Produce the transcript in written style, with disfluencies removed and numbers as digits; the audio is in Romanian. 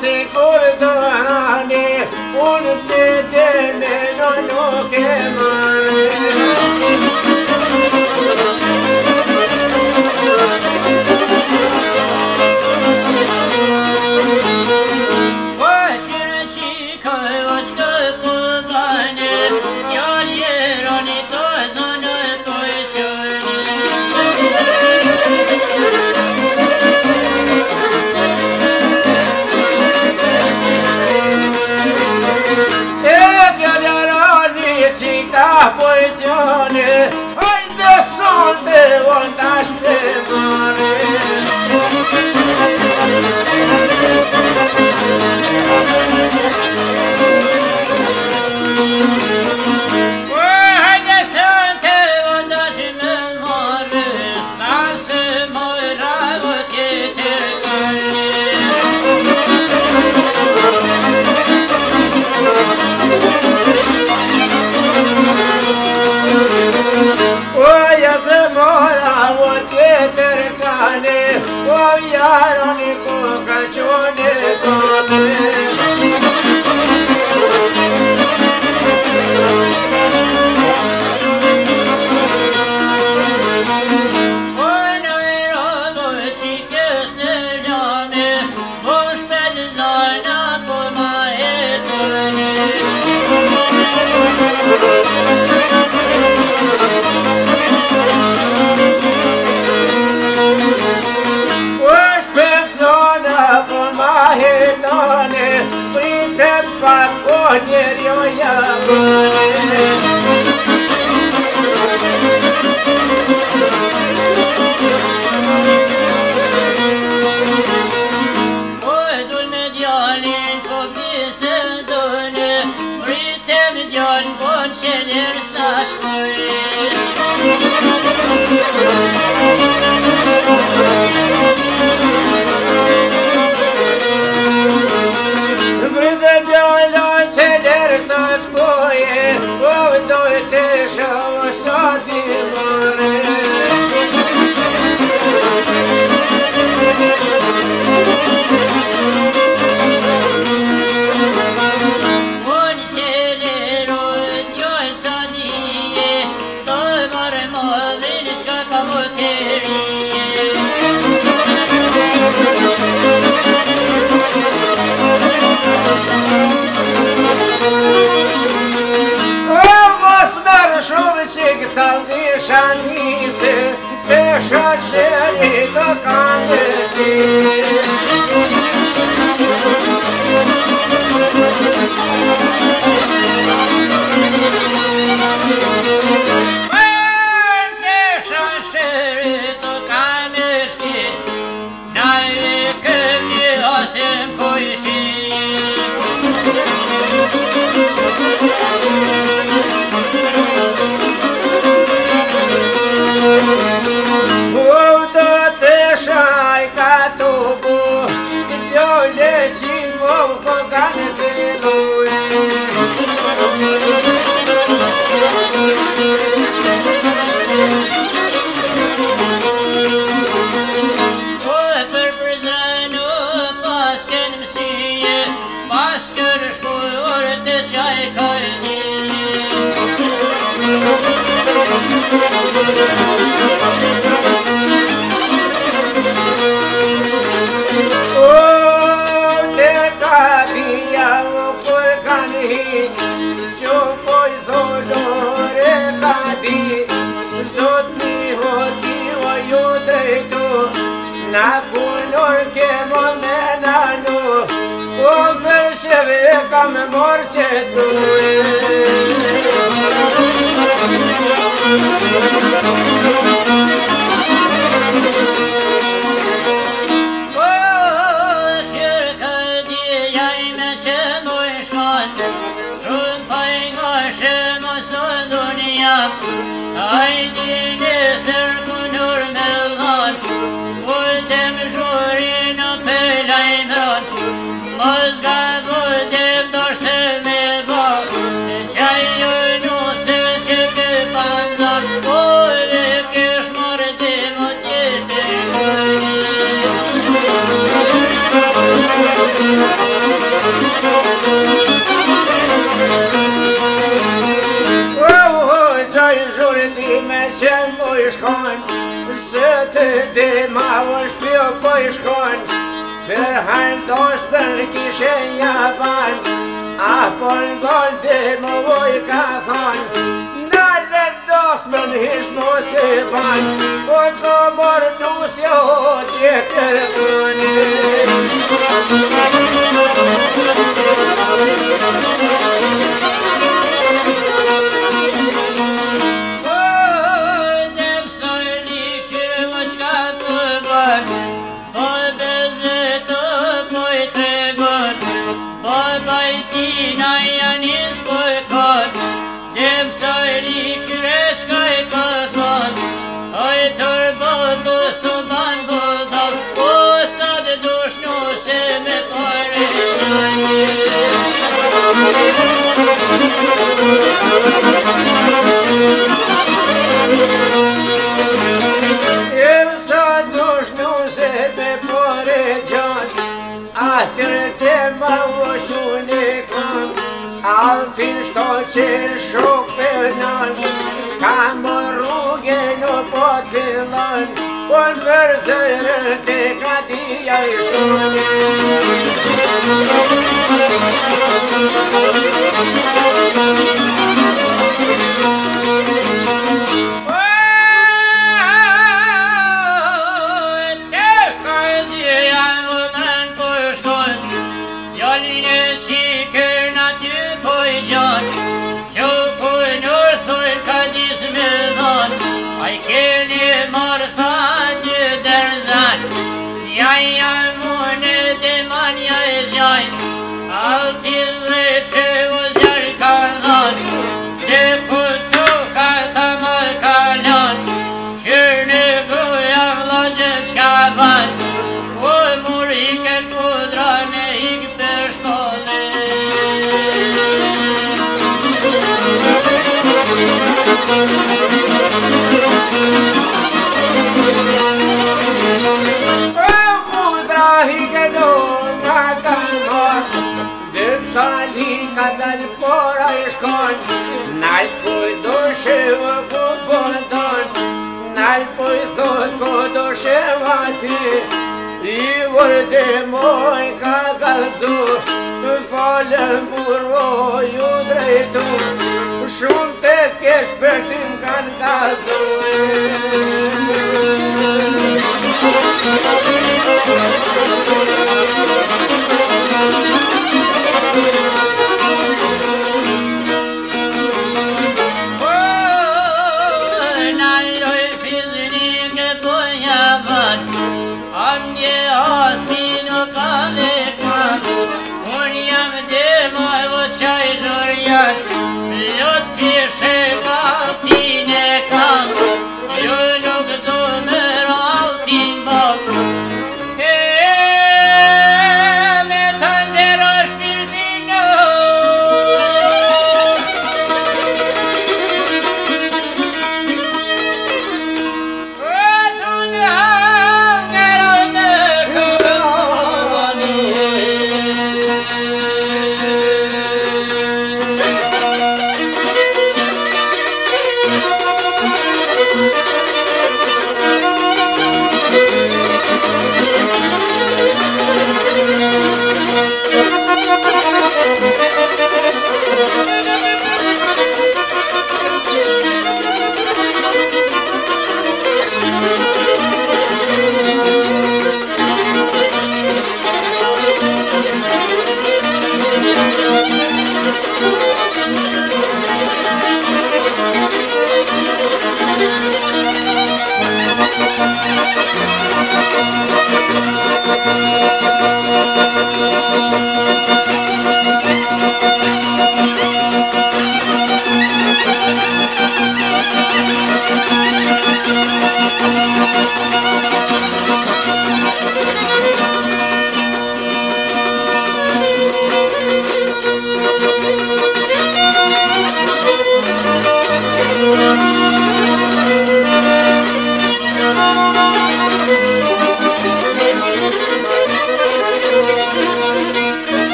sigur dărane, un pe de meno nu chemare. Pozione, hai de sol de ondaș de mare. Hai de sol de ondaș de mare, să se măra ochete tale. O iaroni cu căciune toate. Noi rodoci chesneleame, boși pe zona cu maetone. Mahedane, prinde paconieri o iabane. Oidul medialin copii se dune, prinde medial conceler s-așcoi. Salvișanițe, pe șașerită candestine. Pe șașerită candestine, n-ai că mi-asem coișine. Cam morce tu. Oh poj shkon, se të dema o shpil poj shkon, për handos për kishe javan, apo n'gol dema voj ka thon, nale dos më n'hish mos e ban, o të mërë nusja o tjetër këni. Altin shto që shok përnan, ka më rrugë në po të fillon, po në mërzërën të katia i shtonë. Nal poj do sheva ku bëndon, nal poj thot ku do sheva ty, i vërde moj ka galzu, falem burro ju drejtu, shumë të kesh për tim kanë galzu.